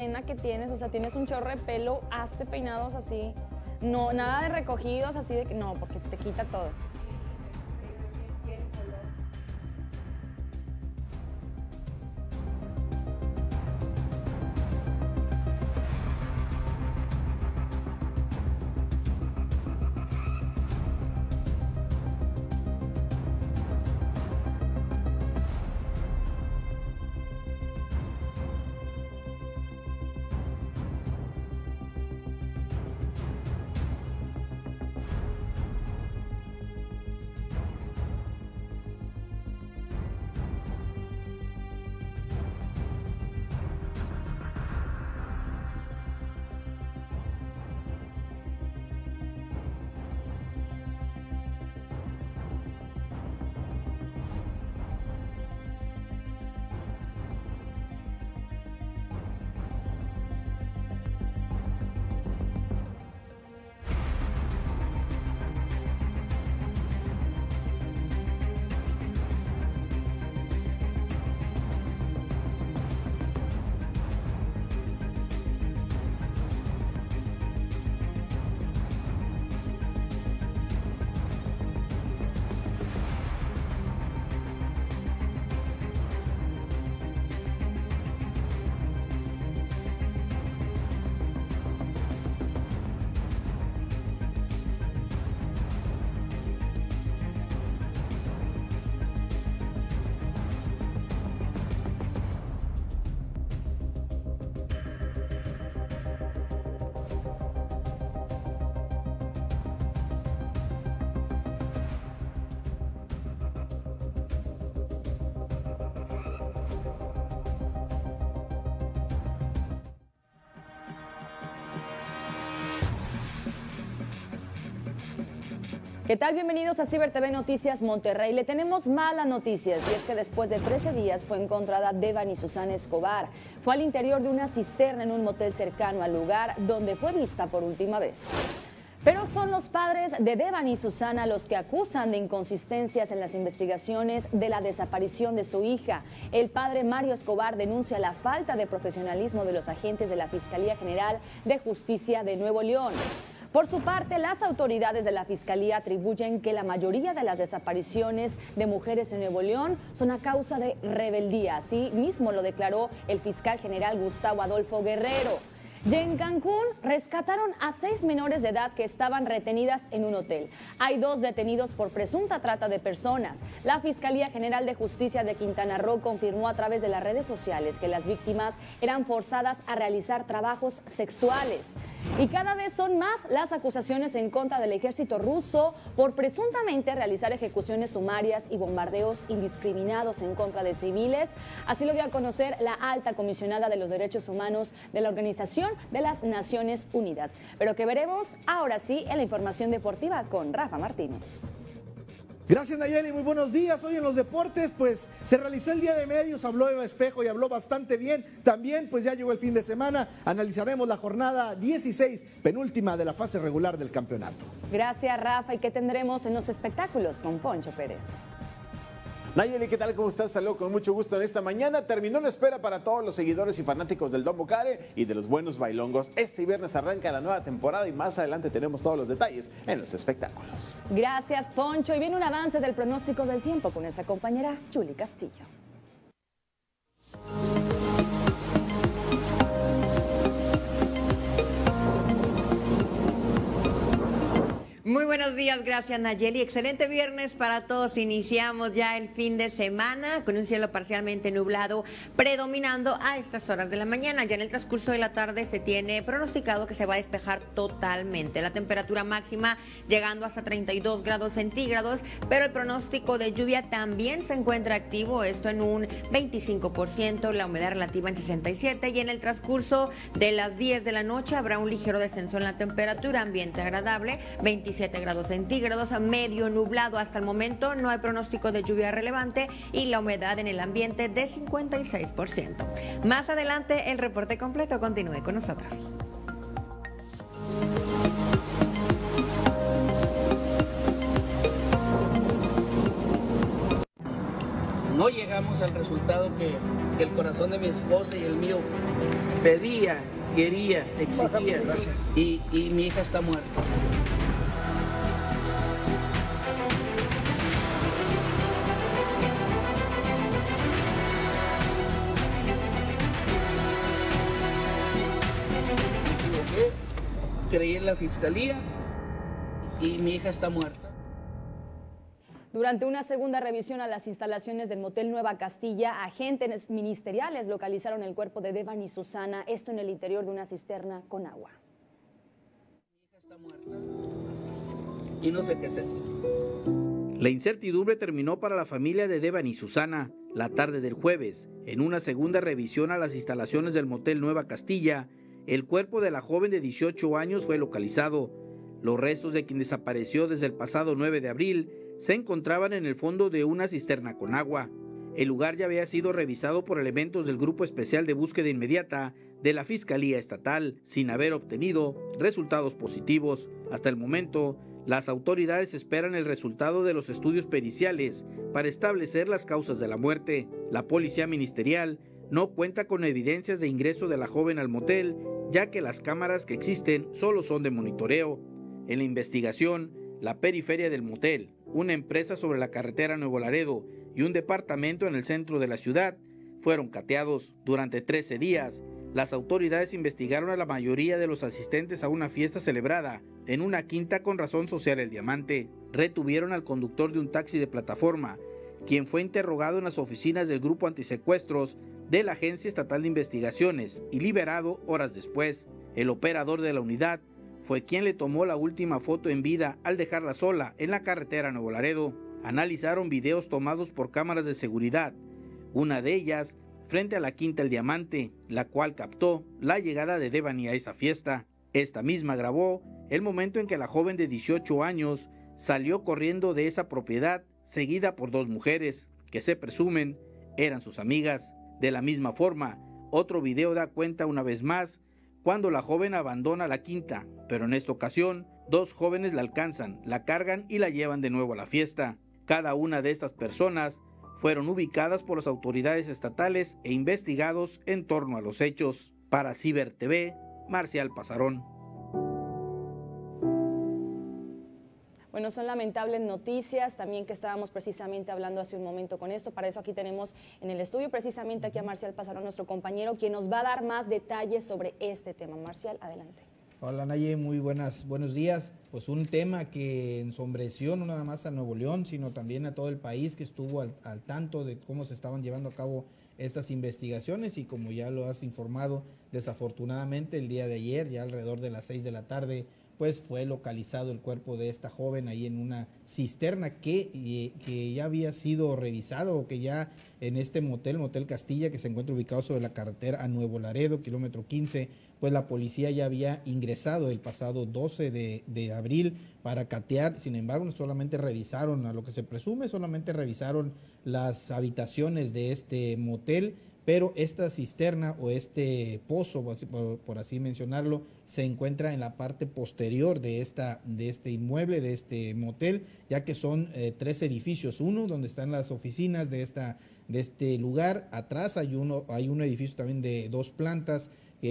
que tienes, o sea, tienes un chorro de pelo, hazte peinados así. No, nada de recogidos así de que no, porque te quita todo. ¿Qué tal? Bienvenidos a Ciber TV Noticias Monterrey. Le tenemos malas noticias y es que después de 13 días fue encontrada Devani Susana Escobar. Fue al interior de una cisterna en un motel cercano al lugar donde fue vista por última vez. Pero son los padres de Devani Susana los que acusan de inconsistencias en las investigaciones de la desaparición de su hija. El padre Mario Escobar denuncia la falta de profesionalismo de los agentes de la Fiscalía General de Justicia de Nuevo León. Por su parte, las autoridades de la Fiscalía atribuyen que la mayoría de las desapariciones de mujeres en Nuevo León son a causa de rebeldía. Así mismo lo declaró el fiscal general Gustavo Adolfo Guerrero. Y en Cancún rescataron a 6 menores de edad que estaban retenidas en un hotel. Hay 2 detenidos por presunta trata de personas. La Fiscalía General de Justicia de Quintana Roo confirmó a través de las redes sociales que las víctimas eran forzadas a realizar trabajos sexuales. Y cada vez son más las acusaciones en contra del ejército ruso por presuntamente realizar ejecuciones sumarias y bombardeos indiscriminados en contra de civiles. Así lo dio a conocer la alta comisionada de los derechos humanos de la Organización de las Naciones Unidas. Pero que veremos ahora sí en la información deportiva con Rafa Martínez. Gracias, Nayeli, muy buenos días. Hoy en los deportes, pues se realizó el Día de Medios, habló Eva Espejo y habló bastante bien. También, pues ya llegó el fin de semana, analizaremos la jornada 16, penúltima de la fase regular del campeonato. Gracias, Rafa. ¿Y qué tendremos en los espectáculos con Poncho Pérez? Nayeli, ¿qué tal? ¿Cómo estás? Saludos con mucho gusto en esta mañana. Terminó la espera para todos los seguidores y fanáticos del Don Bocare y de los buenos bailongos. Este viernes arranca la nueva temporada y más adelante tenemos todos los detalles en los espectáculos. Gracias, Poncho. Y viene un avance del pronóstico del tiempo con nuestra compañera Julie Castillo. Muy buenos días, gracias Nayeli. Excelente viernes para todos. Iniciamos ya el fin de semana con un cielo parcialmente nublado predominando a estas horas de la mañana. Ya en el transcurso de la tarde se tiene pronosticado que se va a despejar totalmente. La temperatura máxima llegando hasta 32 grados centígrados, pero el pronóstico de lluvia también se encuentra activo, esto en un 25%, la humedad relativa en 67%, y en el transcurso de las 10 de la noche habrá un ligero descenso en la temperatura, ambiente agradable, 27 grados centígrados, medio nublado hasta el momento, no hay pronóstico de lluvia relevante y la humedad en el ambiente de 56%. Más adelante el reporte completo, continúe con nosotros. No llegamos al resultado que el corazón de mi esposa y el mío pedía, quería, exigía. Y mi hija está muerta. Creí en la fiscalía y mi hija está muerta. Durante una segunda revisión a las instalaciones del motel Nueva Castilla, agentes ministeriales localizaron el cuerpo de Devani Susana, esto en el interior de una cisterna con agua. Mi hija está muerta y no sé qué hacer. La incertidumbre terminó para la familia de Devani Susana la tarde del jueves. En una segunda revisión a las instalaciones del motel Nueva Castilla, el cuerpo de la joven de 18 años fue localizado. Los restos de quien desapareció desde el pasado 9 de abril se encontraban en el fondo de una cisterna con agua. El lugar ya había sido revisado por elementos del Grupo Especial de Búsqueda Inmediata de la Fiscalía Estatal, sin haber obtenido resultados positivos. Hasta el momento, las autoridades esperan el resultado de los estudios periciales para establecer las causas de la muerte. La policía ministerial no cuenta con evidencias de ingreso de la joven al motel, ya que las cámaras que existen solo son de monitoreo. En la investigación, la periferia del motel, una empresa sobre la carretera Nuevo Laredo y un departamento en el centro de la ciudad fueron cateados. Durante 13 días, las autoridades investigaron a la mayoría de los asistentes a una fiesta celebrada en una quinta con razón social El Diamante. Retuvieron al conductor de un taxi de plataforma, quien fue interrogado en las oficinas del Grupo Antisecuestros de la Agencia Estatal de Investigaciones y liberado horas después. El operador de la unidad fue quien le tomó la última foto en vida al dejarla sola en la carretera Nuevo Laredo. Analizaron videos tomados por cámaras de seguridad, una de ellas frente a la quinta El Diamante, la cual captó la llegada de Devani a esa fiesta. Esta misma grabó el momento en que la joven de 18 años salió corriendo de esa propiedad, seguida por dos mujeres que se presumen eran sus amigas. De la misma forma, otro video da cuenta una vez más cuando la joven abandona la quinta, pero en esta ocasión, dos jóvenes la alcanzan, la cargan y la llevan de nuevo a la fiesta. Cada una de estas personas fueron ubicadas por las autoridades estatales e investigados en torno a los hechos. Para Ciber TV, Marcial Pasarón. Bueno, son lamentables noticias, también que estábamos precisamente hablando hace un momento con esto. Para eso aquí tenemos en el estudio precisamente aquí a Marcial Pasarón, nuestro compañero, quien nos va a dar más detalles sobre este tema. Marcial, adelante. Hola Naye, muy buenos días. Pues un tema que ensombreció no nada más a Nuevo León, sino también a todo el país, que estuvo al tanto de cómo se estaban llevando a cabo estas investigaciones, y como ya lo has informado, desafortunadamente el día de ayer, ya alrededor de las 6 de la tarde, pues fue localizado el cuerpo de esta joven ahí en una cisterna que ya había sido revisado, o que ya en este Motel Castilla, que se encuentra ubicado sobre la carretera a Nuevo Laredo, kilómetro 15, pues la policía ya había ingresado el pasado 12 de abril para catear. Sin embargo, no solamente revisaron, a lo que se presume, solamente revisaron las habitaciones de este motel, pero esta cisterna o este pozo, por así mencionarlo, se encuentra en la parte posterior de este inmueble, de este motel, ya que son 3 edificios. Uno donde están las oficinas de este lugar. Atrás hay un edificio también de 2 plantas,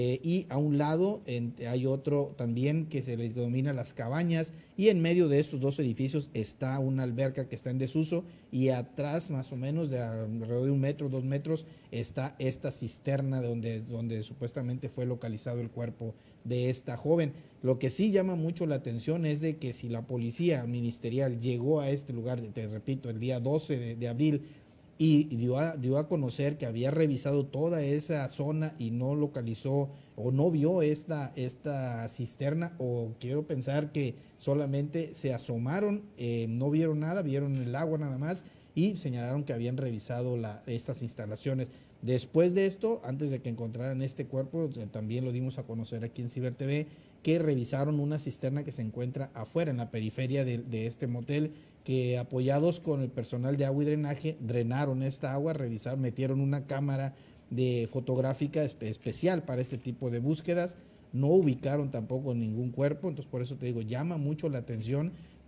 y a un lado hay otro también que se les denomina Las Cabañas, y en medio de estos 2 edificios está una alberca que está en desuso, y atrás, más o menos de alrededor de 1 metro, 2 metros, está esta cisterna donde supuestamente fue localizado el cuerpo de esta joven. Lo que sí llama mucho la atención es de que si la policía ministerial llegó a este lugar, te repito, el día 12 de abril, y dio a conocer que había revisado toda esa zona y no localizó o no vio esta cisterna, o quiero pensar que solamente se asomaron, no vieron nada, vieron el agua nada más, y señalaron que habían revisado estas instalaciones. Después de esto, antes de que encontraran este cuerpo, también lo dimos a conocer aquí en Ciber TV, que revisaron una cisterna que se encuentra afuera, en la periferia de este motel, que apoyados con el personal de agua y drenaje, drenaron esta agua, metieron una cámara fotográfica especial para este tipo de búsquedas. No ubicaron tampoco ningún cuerpo, entonces por eso te digo, llama mucho la atención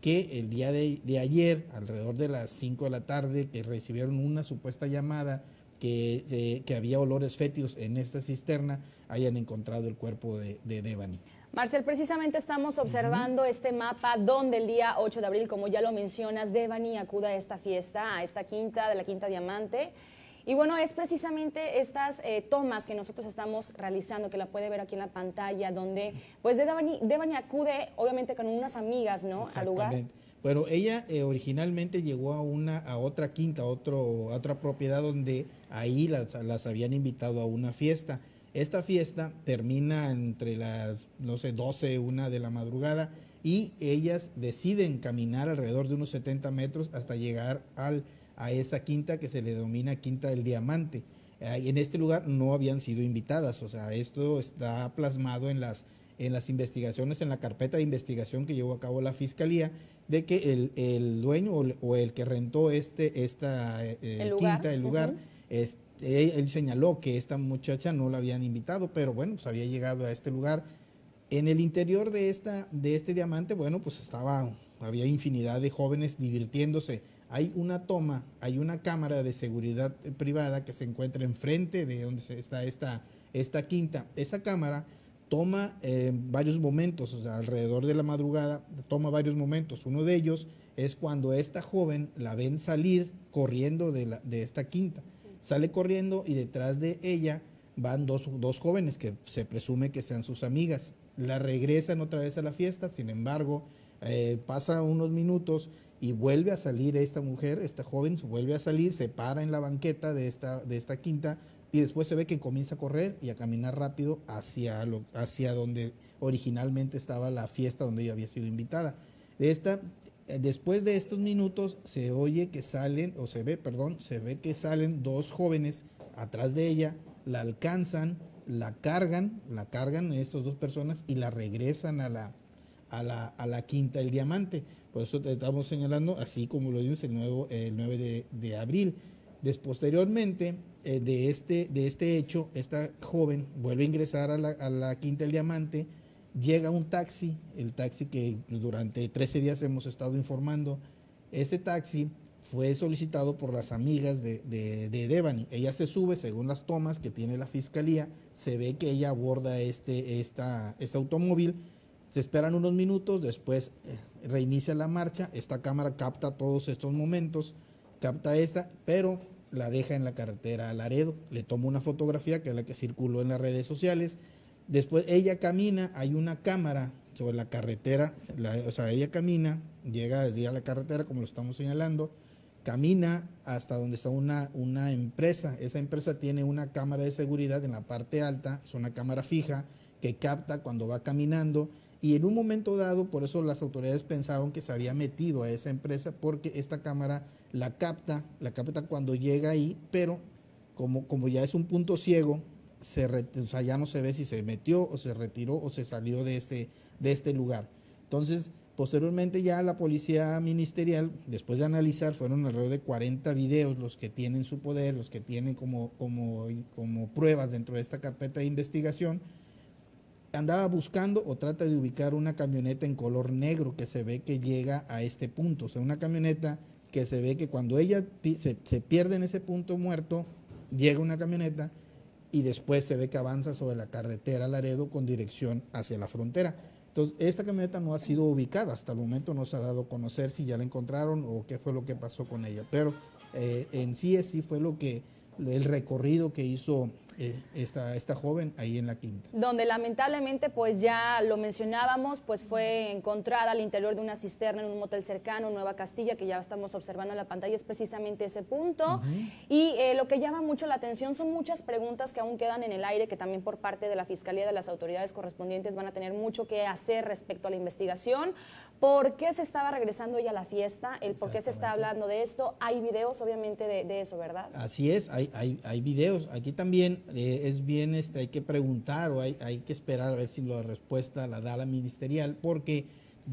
que el día de ayer, alrededor de las 5 de la tarde, que recibieron una supuesta llamada que había olores fétidos en esta cisterna, hayan encontrado el cuerpo de Devani. Marcel, precisamente estamos observando este mapa donde el día 8 de abril, como ya lo mencionas, Devani acude a esta fiesta, a esta quinta de la Quinta Diamante. Y bueno, es precisamente estas tomas que nosotros estamos realizando, que la puede ver aquí en la pantalla, donde pues Devani acude obviamente con unas amigas, ¿no?, al lugar. Bueno, ella originalmente llegó a otra quinta, a otra propiedad donde ahí las habían invitado a una fiesta. Esta fiesta termina entre las, 12, 1 de la madrugada, y ellas deciden caminar alrededor de unos 70 metros hasta llegar a esa quinta que se le denomina Quinta del Diamante. En este lugar no habían sido invitadas, o sea, esto está plasmado en las investigaciones, en la carpeta de investigación que llevó a cabo la Fiscalía, de que el dueño o el que rentó esta quinta, el lugar, él señaló que esta muchacha no la habían invitado, pero bueno, pues había llegado a este lugar. En el interior de este diamante, bueno, pues había infinidad de jóvenes divirtiéndose. Hay una cámara de seguridad privada que se encuentra enfrente de donde está esta quinta. Esa cámara toma varios momentos, o sea, alrededor de la madrugada, toma varios momentos. Uno de ellos es cuando esta joven la ven salir corriendo de esta quinta. Sale corriendo y detrás de ella van dos jóvenes que se presume que sean sus amigas. La regresan otra vez a la fiesta, sin embargo, pasa unos minutos y vuelve a salir esta mujer, esta joven, vuelve a salir, se para en la banqueta de esta quinta, y después se ve que comienza a correr y a caminar rápido hacia donde originalmente estaba la fiesta donde ella había sido invitada. Después de estos minutos se ve que salen dos jóvenes atrás de ella, la alcanzan, la cargan estas dos personas y la regresan a la Quinta del Diamante. Por eso te estamos señalando, así como lo vimos el 9 de abril. Posteriormente de este hecho, esta joven vuelve a ingresar a la Quinta del Diamante, llega un taxi, el taxi que durante 13 días hemos estado informando. Este taxi fue solicitado por las amigas de Devani. Ella se sube, según las tomas que tiene la Fiscalía, se ve que ella aborda este automóvil. Se esperan unos minutos, después reinicia la marcha. Esta cámara capta todos estos momentos, pero la deja en la carretera a Laredo. Le toma una fotografía, que es la que circuló en las redes sociales. Después ella camina, hay una cámara sobre la carretera, ella camina, llega a la carretera, como lo estamos señalando, camina hasta donde está una empresa. Esa empresa tiene una cámara de seguridad en la parte alta, es una cámara fija que capta cuando va caminando, y en un momento dado, por eso las autoridades pensaron que se había metido a esa empresa, porque esta cámara la capta cuando llega ahí, pero como ya es un punto ciego, ya no se ve si se metió o se retiró o se salió de este lugar. Entonces, posteriormente ya la policía ministerial, después de analizar, fueron alrededor de 40 videos los que tienen en su poder, los que tienen como pruebas dentro de esta carpeta de investigación. Andaba buscando o trata de ubicar una camioneta en color negro que se ve que llega a este punto. O sea, una camioneta que se ve que cuando ella se pierde en ese punto muerto, llega una camioneta y después se ve que avanza sobre la carretera Laredo con dirección hacia la frontera. Entonces, esta camioneta no ha sido ubicada. Hasta el momento no se ha dado a conocer si ya la encontraron o qué fue lo que pasó con ella. Pero en sí fue el recorrido que hizo esta joven ahí en la quinta. Donde lamentablemente, pues ya lo mencionábamos, pues fue encontrada al interior de una cisterna en un motel cercano, Nueva Castilla, que ya estamos observando en la pantalla, es precisamente ese punto. Y lo que llama mucho la atención son muchas preguntas que aún quedan en el aire, que también por parte de la Fiscalía, de las autoridades correspondientes, van a tener mucho que hacer respecto a la investigación. ¿Por qué se estaba regresando ella a la fiesta? ¿Por qué se está hablando de esto? Hay videos, obviamente, de eso, ¿verdad? Así es, hay videos. Aquí también es bien, hay que preguntar o hay que esperar a ver si la respuesta la da la ministerial, porque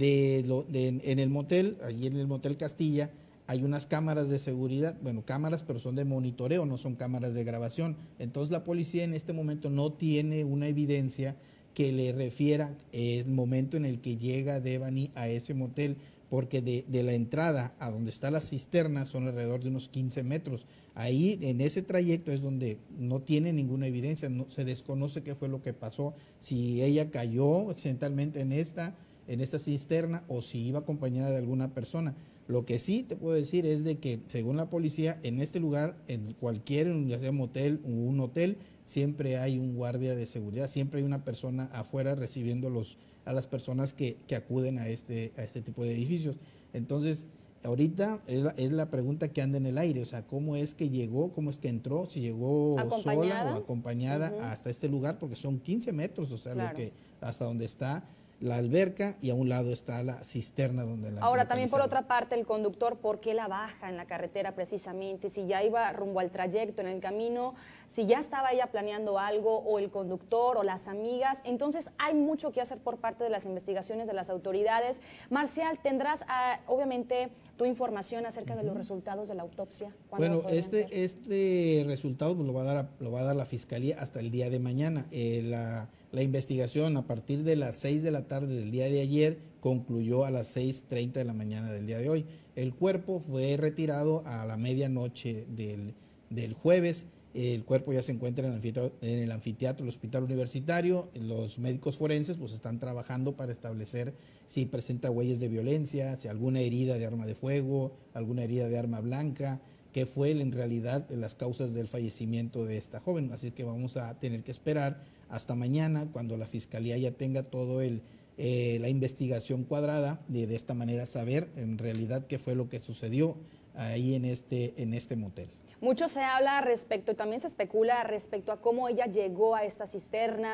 en el motel, allí en el Motel Castilla, hay unas cámaras de seguridad, cámaras, pero son de monitoreo, no son cámaras de grabación. Entonces la policía en este momento no tiene una evidencia que le refiera el momento en el que llega Devani a ese motel, porque de la entrada a donde está la cisterna son alrededor de unos 15 metros. Ahí, en ese trayecto, es donde no tiene ninguna evidencia, se desconoce qué fue lo que pasó, si ella cayó accidentalmente en esta cisterna o si iba acompañada de alguna persona. Lo que sí te puedo decir es de que, según la policía, en este lugar, en cualquier, ya sea motel o un hotel, siempre hay un guardia de seguridad, siempre hay una persona afuera recibiendo a las personas que acuden a este tipo de edificios. Entonces, ahorita es la pregunta que anda en el aire, o sea, ¿cómo es que llegó, cómo es que entró, si llegó sola o acompañada hasta este lugar? Porque son 15 metros, o sea, claro, hasta donde está la alberca, y a un lado está la cisterna donde la... Ahora, también por otra parte, el conductor, ¿por qué la baja en la carretera precisamente? Si ya iba rumbo al trayecto, en el camino, si ya estaba ella planeando algo, o el conductor, o las amigas. Entonces, hay mucho que hacer por parte de las investigaciones de las autoridades. Marcial, tendrás, obviamente, tu información acerca de los resultados de la autopsia. Bueno, este resultado pues, lo va a dar la Fiscalía hasta el día de mañana. La investigación a partir de las 6 de la tarde del día de ayer concluyó a las 6:30 de la mañana del día de hoy. El cuerpo fue retirado a la medianoche del jueves. El cuerpo ya se encuentra en el anfiteatro del Hospital Universitario. Los médicos forenses pues están trabajando para establecer si presenta huellas de violencia, si alguna herida de arma de fuego, alguna herida de arma blanca, qué fue en realidad las causas del fallecimiento de esta joven. Así que vamos a tener que esperar hasta mañana, cuando la Fiscalía ya tenga todo la investigación cuadrada, de esta manera saber en realidad qué fue lo que sucedió ahí en este motel. Mucho se habla respecto, también se especula respecto a cómo ella llegó a esta cisterna.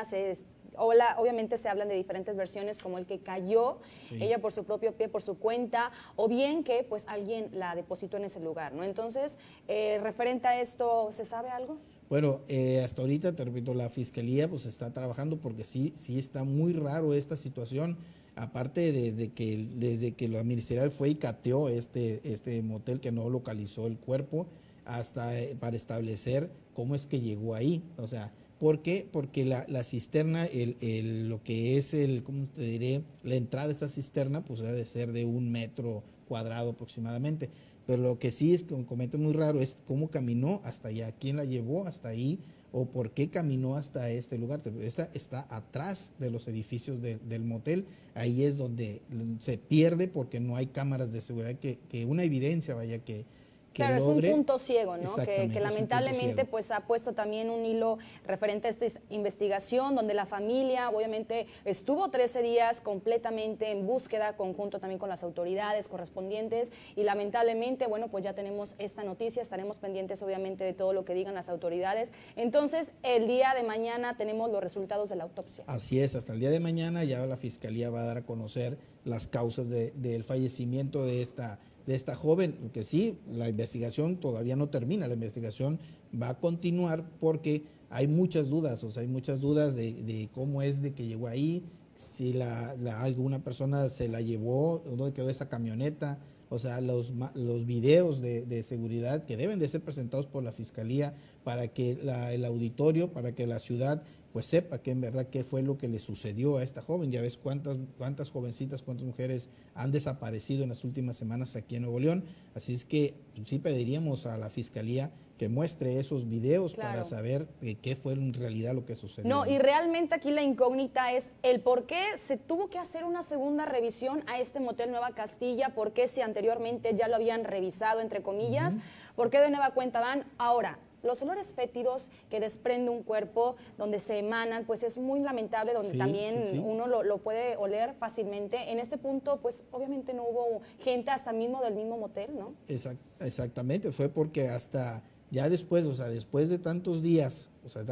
Obviamente se hablan de diferentes versiones, como el que cayó, sí, ella por su propio pie, por su cuenta, o bien que pues alguien la depositó en ese lugar, ¿no? Entonces, referente a esto, ¿se sabe algo? Bueno, hasta ahorita, te repito, la Fiscalía pues está trabajando, porque sí está muy raro esta situación. Aparte desde que la ministerial fue y cateó este motel, que no localizó el cuerpo, hasta para establecer cómo es que llegó ahí. O sea, ¿por qué? Porque la cisterna, lo que es ¿cómo te diré? La entrada de esta cisterna, pues debe de ser de 1 metro cuadrado aproximadamente. Pero lo que sí es que comenta muy raro es cómo caminó hasta allá, quién la llevó hasta ahí, o por qué caminó hasta este lugar. Esta está atrás de los edificios del motel. Ahí es donde se pierde, porque no hay cámaras de seguridad que una evidencia vaya que claro, logre. Es un punto ciego, ¿no? Que lamentablemente pues ha puesto también un hilo referente a esta investigación, donde la familia obviamente estuvo 13 días completamente en búsqueda, conjunto también con las autoridades correspondientes, y lamentablemente, bueno, pues ya tenemos esta noticia. Estaremos pendientes obviamente de todo lo que digan las autoridades. Entonces, el día de mañana tenemos los resultados de la autopsia. Así es, hasta el día de mañana ya la Fiscalía va a dar a conocer las causas del fallecimiento de esta joven, que sí, la investigación todavía no termina, la investigación va a continuar, porque hay muchas dudas, o sea, hay muchas dudas de cómo es de que llegó ahí, si alguna persona se la llevó, dónde quedó esa camioneta. O sea, los videos de seguridad que deben de ser presentados por la Fiscalía, para que el auditorio, para que la ciudad pues sepa que en verdad qué fue lo que le sucedió a esta joven. Ya ves cuántas jovencitas, cuántas mujeres han desaparecido en las últimas semanas aquí en Nuevo León. Así es que sí pediríamos a la Fiscalía que muestre esos videos, claro, para saber qué fue en realidad lo que sucedió. No, y realmente aquí la incógnita es el por qué se tuvo que hacer una segunda revisión a este motel Nueva Castilla, por qué si anteriormente ya lo habían revisado, entre comillas, por qué de nueva cuenta van ahora. Los olores fétidos que desprende un cuerpo, donde se emanan, pues es muy lamentable, donde también uno lo puede oler fácilmente. En este punto, pues obviamente no hubo gente hasta mismo del mismo motel, ¿no? Exactamente, fue porque hasta ya después, o sea, después de tantos días,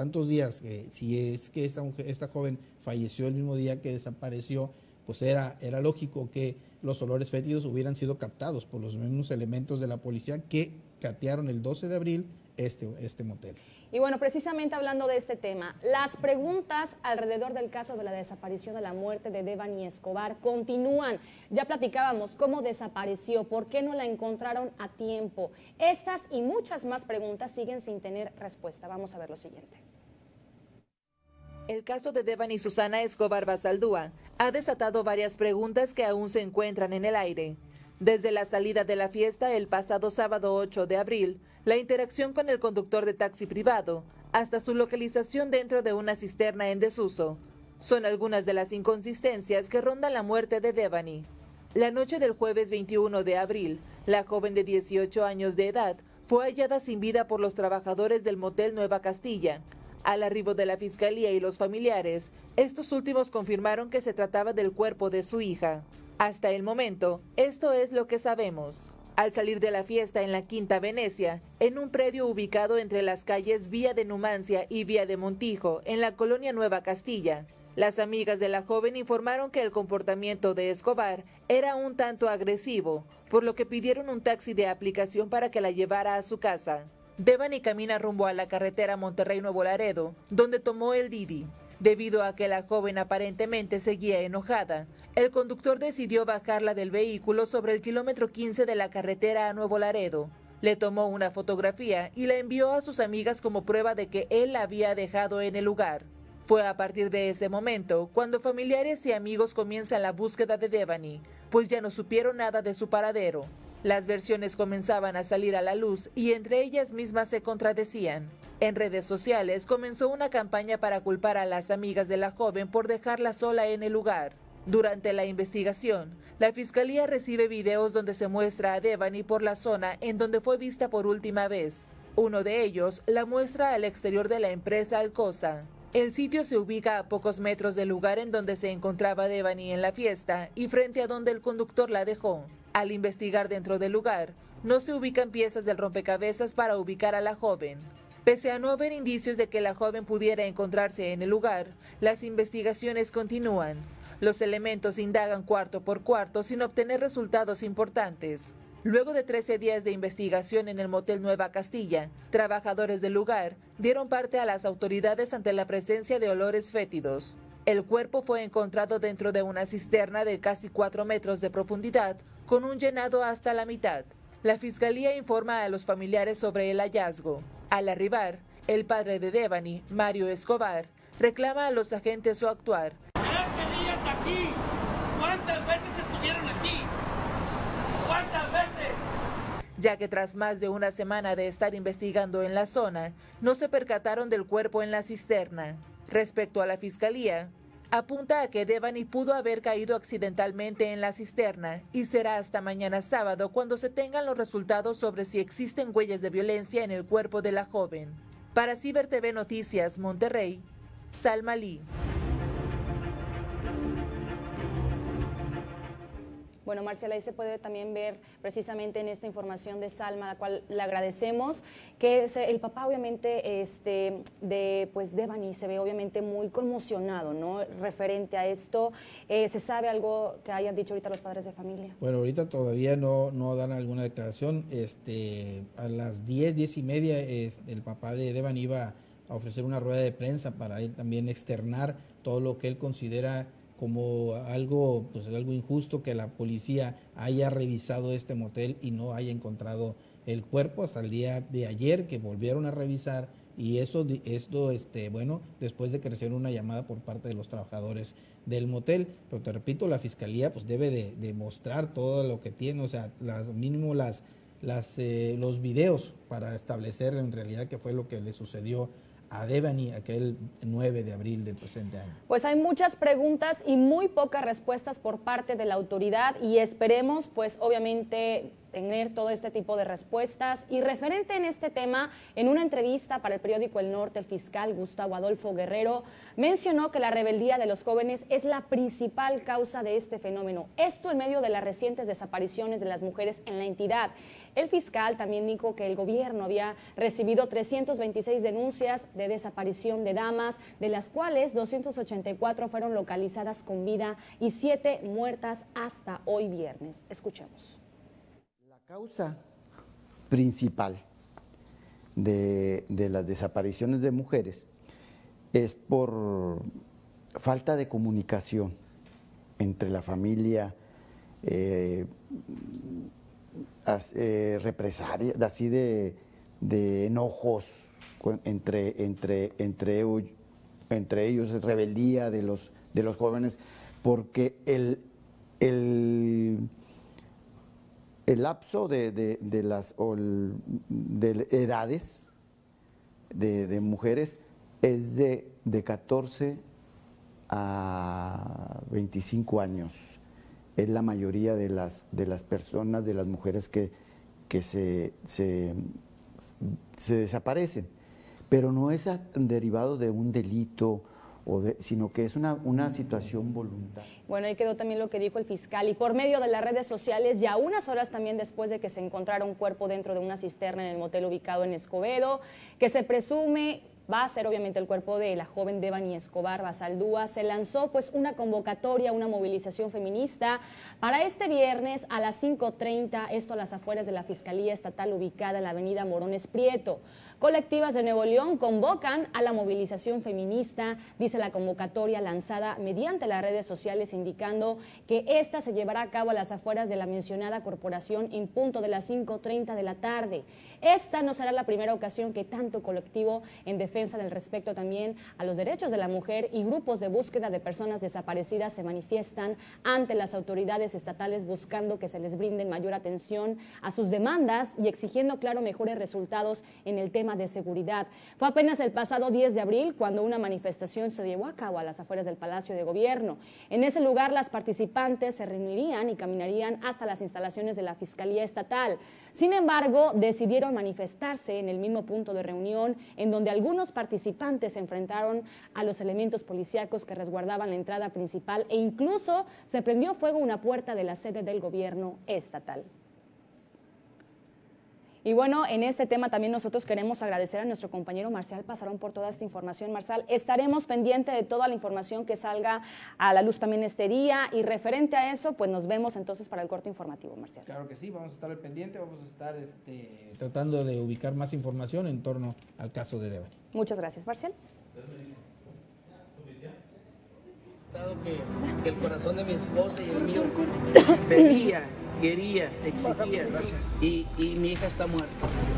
que si es que esta joven falleció el mismo día que desapareció, pues era lógico que los olores fétidos hubieran sido captados por los mismos elementos de la policía que catearon el 12 de abril este motel. Y bueno, precisamente hablando de este tema, las preguntas alrededor del caso de la desaparición, de la muerte de Devani Escobar continúan. Ya platicábamos cómo desapareció, por qué no la encontraron a tiempo. Estas y muchas más preguntas siguen sin tener respuesta. Vamos a ver lo siguiente. El caso de Devani Susana Escobar Basaldúa ha desatado varias preguntas que aún se encuentran en el aire. Desde la salida de la fiesta el pasado sábado 8 de abril, la interacción con el conductor de taxi privado, hasta su localización dentro de una cisterna en desuso, son algunas de las inconsistencias que rondan la muerte de Devani. La noche del jueves 21 de abril, la joven de 18 años de edad fue hallada sin vida por los trabajadores del motel Nueva Castilla. Al arribo de la fiscalía y los familiares, estos últimos confirmaron que se trataba del cuerpo de su hija. Hasta el momento, esto es lo que sabemos. Al salir de la fiesta en la Quinta Venecia, en un predio ubicado entre las calles Vía de Numancia y Vía de Montijo, en la colonia Nueva Castilla, las amigas de la joven informaron que el comportamiento de Escobar era un tanto agresivo, por lo que pidieron un taxi de aplicación para que la llevara a su casa. Devani camina rumbo a la carretera Monterrey-Nuevo Laredo, donde tomó el Didi. Debido a que la joven aparentemente seguía enojada, el conductor decidió bajarla del vehículo sobre el kilómetro 15 de la carretera a Nuevo Laredo. Le tomó una fotografía y la envió a sus amigas como prueba de que él la había dejado en el lugar. Fue a partir de ese momento cuando familiares y amigos comienzan la búsqueda de Devani, pues ya no supieron nada de su paradero. Las versiones comenzaban a salir a la luz y entre ellas mismas se contradecían. En redes sociales comenzó una campaña para culpar a las amigas de la joven por dejarla sola en el lugar. Durante la investigación, la fiscalía recibe videos donde se muestra a Devani por la zona en donde fue vista por última vez. Uno de ellos la muestra al exterior de la empresa Alcosa. El sitio se ubica a pocos metros del lugar en donde se encontraba Devani en la fiesta y frente a donde el conductor la dejó. Al investigar dentro del lugar, no se ubican piezas del rompecabezas para ubicar a la joven. Pese a no haber indicios de que la joven pudiera encontrarse en el lugar, las investigaciones continúan. Los elementos indagan cuarto por cuarto sin obtener resultados importantes. Luego de 13 días de investigación en el motel Nueva Castilla, trabajadores del lugar dieron parte a las autoridades ante la presencia de olores fétidos. El cuerpo fue encontrado dentro de una cisterna de casi 4 metros de profundidad, con un llenado hasta la mitad. La fiscalía informa a los familiares sobre el hallazgo. Al arribar, el padre de Devani, Mario Escobar, reclama a los agentes su actuar. 13 días aquí. ¿Cuántas veces estuvieron aquí? ¿Cuántas veces? Ya que tras más de una semana de estar investigando en la zona, no se percataron del cuerpo en la cisterna. Respecto a la fiscalía, apunta a que Devani pudo haber caído accidentalmente en la cisterna y será hasta mañana sábado cuando se tengan los resultados sobre si existen huellas de violencia en el cuerpo de la joven. Para Ciber TV Noticias Monterrey, Salma Lee. Bueno, Marcela, ahí se puede también ver precisamente en esta información de Salma, a la cual le agradecemos, que el papá obviamente de Devani se ve obviamente muy conmocionado, ¿no? Referente a esto, ¿se sabe algo que hayan dicho ahorita los padres de familia? Bueno, ahorita todavía no dan alguna declaración. A las 10:30 el papá de Devani iba a ofrecer una rueda de prensa para él también externar todo lo que él considera como algo injusto, que la policía haya revisado este motel y no haya encontrado el cuerpo hasta el día de ayer, que volvieron a revisar, y esto después de que recibieron una llamada por parte de los trabajadores del motel. Pero te repito, la fiscalía pues debe de mostrar todo lo que tiene, o sea, mínimo los videos para establecer en realidad qué fue lo que le sucedió a Devani aquel 9 de abril del presente año. Pues hay muchas preguntas y muy pocas respuestas por parte de la autoridad, y esperemos pues obviamente tener todo este tipo de respuestas. Y referente en este tema, en una entrevista para el periódico El Norte, el fiscal Gustavo Adolfo Guerrero mencionó que la rebeldía de los jóvenes es la principal causa de este fenómeno. Esto en medio de las recientes desapariciones de las mujeres en la entidad. El fiscal también dijo que el gobierno había recibido 326 denuncias de desaparición de damas, de las cuales 284 fueron localizadas con vida y 7 muertas hasta hoy viernes. Escuchemos. La causa principal de las desapariciones de mujeres es por falta de comunicación entre la familia, represalias, así de enojos entre ellos, rebeldía de los jóvenes, porque el lapso de edades de mujeres es de 14 a 25 años. Es la mayoría de las personas, de las mujeres que se desaparecen. Pero no es derivado de un delito, sino que es una situación voluntaria. Bueno, ahí quedó también lo que dijo el fiscal. Y por medio de las redes sociales, ya unas horas también después de que se encontrara un cuerpo dentro de una cisterna en el motel ubicado en Escobedo, que se presume va a ser obviamente el cuerpo de la joven Devani Escobar Basaldúa, se lanzó pues una convocatoria, una movilización feminista para este viernes a las 5:30, esto a las afueras de la Fiscalía Estatal ubicada en la avenida Morones Prieto. Colectivas de Nuevo León convocan a la movilización feminista, dice la convocatoria lanzada mediante las redes sociales, indicando que esta se llevará a cabo a las afueras de la mencionada corporación en punto de las 5:30 de la tarde. Esta no será la primera ocasión que tanto colectivo en defensa del respeto también a los derechos de la mujer y grupos de búsqueda de personas desaparecidas se manifiestan ante las autoridades estatales buscando que se les brinde mayor atención a sus demandas y exigiendo, claro, mejores resultados en el tema de seguridad. Fue apenas el pasado 10 de abril cuando una manifestación se llevó a cabo a las afueras del Palacio de Gobierno. En ese lugar las participantes se reunirían y caminarían hasta las instalaciones de la Fiscalía Estatal. Sin embargo, decidieron manifestarse en el mismo punto de reunión en donde algunos participantes se enfrentaron a los elementos policíacos que resguardaban la entrada principal e incluso se prendió fuego una puerta de la sede del Gobierno estatal. Y bueno, en este tema también nosotros queremos agradecer a nuestro compañero Marcial Pasarón por toda esta información. Marcial, estaremos pendientes de toda la información que salga a la luz también este día y referente a eso, pues nos vemos entonces para el corte informativo, Marcial. Claro que sí, vamos a estar al pendiente, vamos a estar tratando de ubicar más información en torno al caso de Devani. Muchas gracias, Marcial. Que el corazón de mi esposa y el mío pedía, quería, exigía. Gracias. Y mi hija está muerta.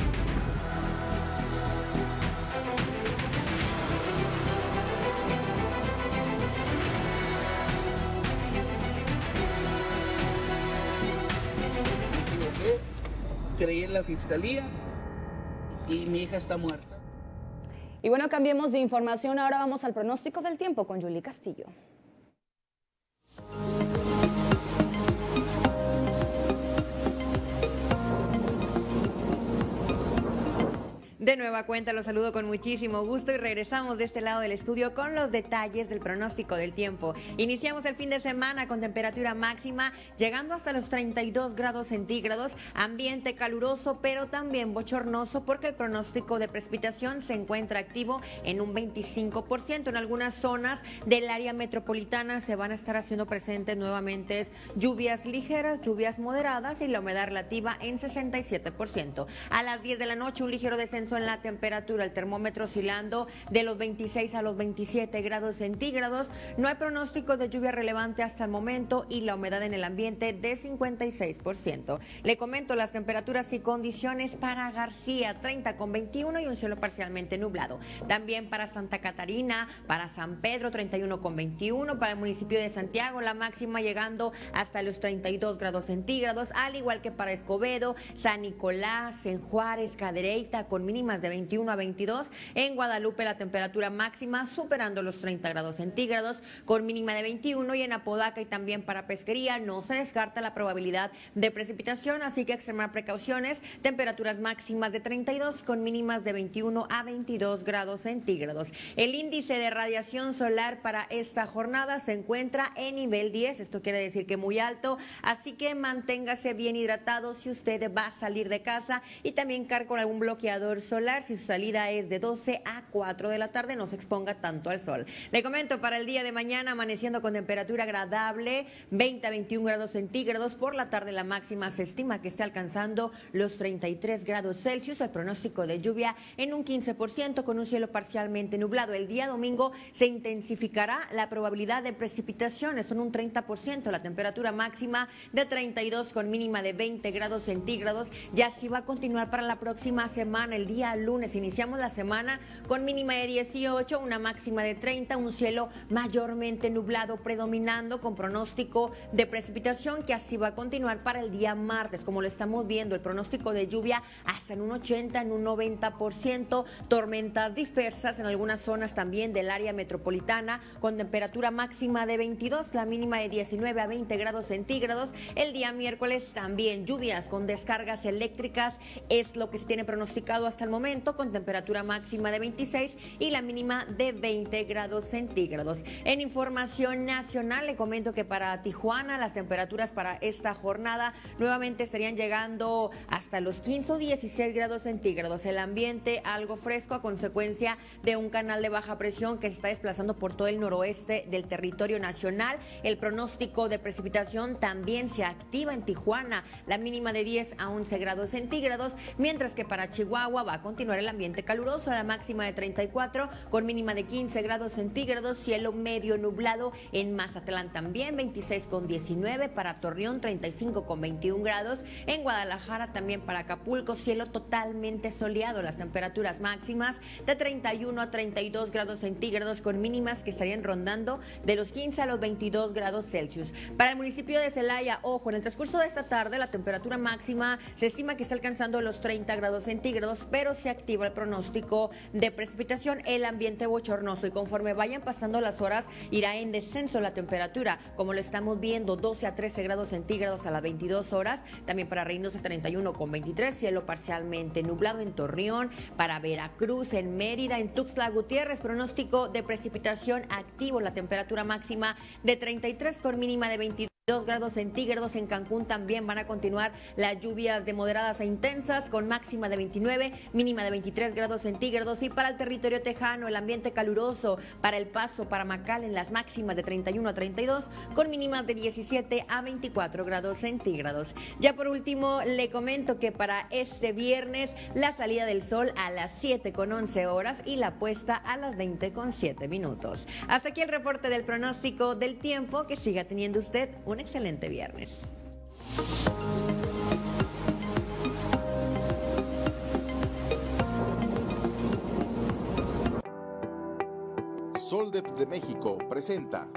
Creí en la fiscalía y mi hija está muerta. Y bueno, cambiemos de información, ahora vamos al pronóstico del tiempo con Yuli Castillo. De nueva cuenta los saludo con muchísimo gusto y regresamos de este lado del estudio con los detalles del pronóstico del tiempo. Iniciamos el fin de semana con temperatura máxima llegando hasta los 32 grados centígrados, ambiente caluroso pero también bochornoso porque el pronóstico de precipitación se encuentra activo en un 25%. En algunas zonas del área metropolitana se van a estar haciendo presentes nuevamente lluvias ligeras, lluvias moderadas y la humedad relativa en 67%. A las 10 de la noche un ligero descenso en la temperatura, el termómetro oscilando de los 26 a los 27 grados centígrados. No hay pronóstico de lluvia relevante hasta el momento y la humedad en el ambiente de 56%. Le comento las temperaturas y condiciones para García, 30,21 y un cielo parcialmente nublado. También para Santa Catarina, para San Pedro, 31,21. Para el municipio de Santiago, la máxima llegando hasta los 32 grados centígrados, al igual que para Escobedo, San Nicolás, en Juárez, Cadereyta, con mínimas de 21 a 22. En Guadalupe la temperatura máxima superando los 30 grados centígrados con mínima de 21 y en Apodaca y también para Pesquería no se descarta la probabilidad de precipitación, así que extremar precauciones. Temperaturas máximas de 32 con mínimas de 21 a 22 grados centígrados. El índice de radiación solar para esta jornada se encuentra en nivel 10, esto quiere decir que muy alto, así que manténgase bien hidratado si usted va a salir de casa y también cargue con algún bloqueador solar. Si su salida es de 12 a 4 de la tarde, no se exponga tanto al sol. Le comento para el día de mañana, amaneciendo con temperatura agradable, 20 a 21 grados centígrados. Por la tarde la máxima se estima que esté alcanzando los 33 grados Celsius. El pronóstico de lluvia en un 15% con un cielo parcialmente nublado. El día domingo se intensificará la probabilidad de precipitación, esto en un 30%. La temperatura máxima de 32 con mínima de 20 grados centígrados. Ya así va a continuar para la próxima semana. El día día lunes. Iniciamos la semana con mínima de 18, una máxima de 30, un cielo mayormente nublado predominando con pronóstico de precipitación que así va a continuar para el día martes. Como lo estamos viendo, el pronóstico de lluvia hasta en un 80, en un 90%, tormentas dispersas en algunas zonas también del área metropolitana con temperatura máxima de 22, la mínima de 19 a 20 grados centígrados. El día miércoles también lluvias con descargas eléctricas, es lo que se tiene pronosticado hasta el momento, con temperatura máxima de 26 y la mínima de 20 grados centígrados. En información nacional le comento que para Tijuana las temperaturas para esta jornada nuevamente estarían llegando hasta los 15 o 16 grados centígrados. El ambiente algo fresco a consecuencia de un canal de baja presión que se está desplazando por todo el noroeste del territorio nacional. El pronóstico de precipitación también se activa en Tijuana, la mínima de 10 a 11 grados centígrados, mientras que para Chihuahua va a continuar el ambiente caluroso, la máxima de 34 con mínima de 15 grados centígrados, cielo medio nublado en Mazatlán también, 26 con 19, para Torreón 35 con 21 grados, en Guadalajara también para Acapulco, cielo totalmente soleado, las temperaturas máximas de 31 a 32 grados centígrados con mínimas que estarían rondando de los 15 a los 22 grados Celsius. Para el municipio de Celaya, ojo, en el transcurso de esta tarde la temperatura máxima se estima que está alcanzando los 30 grados centígrados, pero se activa el pronóstico de precipitación, el ambiente bochornoso, y conforme vayan pasando las horas irá en descenso la temperatura, como lo estamos viendo, 12 a 13 grados centígrados a las 22 horas, también para Reynosa 31 con 23, cielo parcialmente nublado en Torreón, para Veracruz, en Mérida, en Tuxtla Gutiérrez, pronóstico de precipitación activo, la temperatura máxima de 33 con mínima de 22 grados centígrados. En Cancún también van a continuar las lluvias de moderadas a intensas con máxima de 29, mínima de 23 grados centígrados. Y para el territorio tejano, el ambiente caluroso, para El Paso, para McAllen, las máximas de 31 a 32 con mínimas de 17 a 24 grados centígrados. Ya por último le comento que para este viernes la salida del sol a las 7 con 11 horas y la puesta a las 20 con 7 minutos. Hasta aquí el reporte del pronóstico del tiempo. Que siga teniendo usted un excelente viernes. Soldep de México presenta.